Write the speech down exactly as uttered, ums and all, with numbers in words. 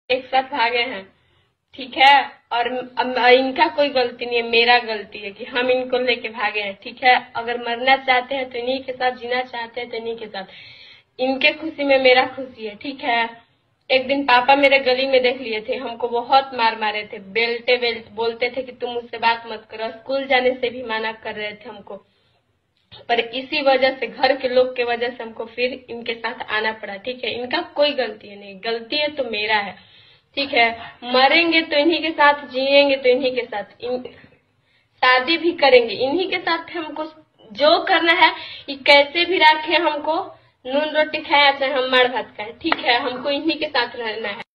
एक साथ भागे हैं, ठीक है। और इनका कोई गलती नहीं है, मेरा गलती है कि हम इनको लेके भागे हैं, ठीक है। अगर मरना चाहते हैं तो इन्हीं के साथ, जीना चाहते हैं तो इन्हीं के साथ, इनके खुशी में मेरा खुशी है, ठीक है। एक दिन पापा मेरे गली में देख लिए थे, हमको बहुत मार मारे थे, बेल्टे बेल्ट बोलते थे कि तुम मुझसे बात मत करो, स्कूल जाने से भी मना कर रहे थे हमको। पर इसी वजह से, घर के लोग के वजह से हमको फिर इनके साथ आना पड़ा, ठीक है। इनका कोई गलती है नहीं, गलती है तो मेरा है, ठीक है। मरेंगे तो इन्हीं के साथ, जिएंगे तो इन्हीं के साथ, इन शादी भी करेंगे इन्हीं के साथ। हमको जो करना है, ये कैसे भी रखे, हमको नून रोटी खाए चाहे हम मार भात खाए, ठीक है। हमको इन्हीं के साथ रहना है।